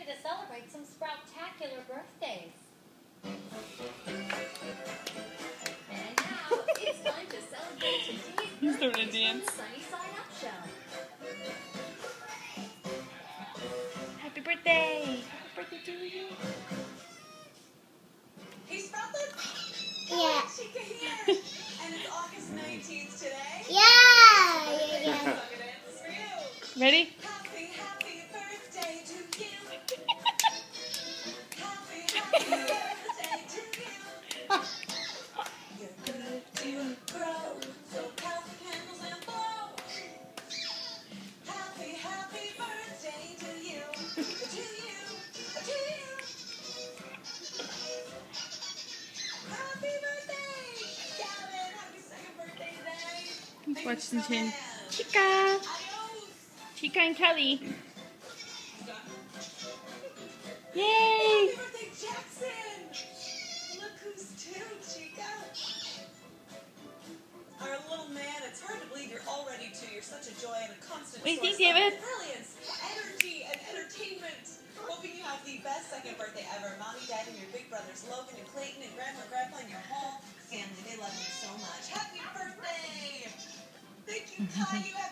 ready to celebrate some Sprout-tacular birthdays. And now it's time to celebrate today's birthdays from the Sunny Side Up Show. Happy birthday! Happy birthday to you! Hey, Sproutlets! Yeah. Chica here! And it's August 19th today. Yeah. Sucker dances for you. Ready? Happy birthday to you. Happy birthday to you. You're good to grow, so count the candles and blow. Happy birthday to you. To you. To you. Happy birthday, Gavin. Happy second birthday today. Let's watch some Thank you, Chica. Adios. Chica and Kelly. Yay! Happy birthday, Jackson! Look who's two, Chica. Our little man, it's hard to believe you're already two. You're such a joy and a constant What do you think, source of David? brilliance, energy, and entertainment. Hoping you have the best second birthday ever. Mommy, Dad, and your big brothers, Logan and Clayton, and Grandma and Grandpa, and your whole family. They love you so much. Happy birthday! Thank you, Kai. You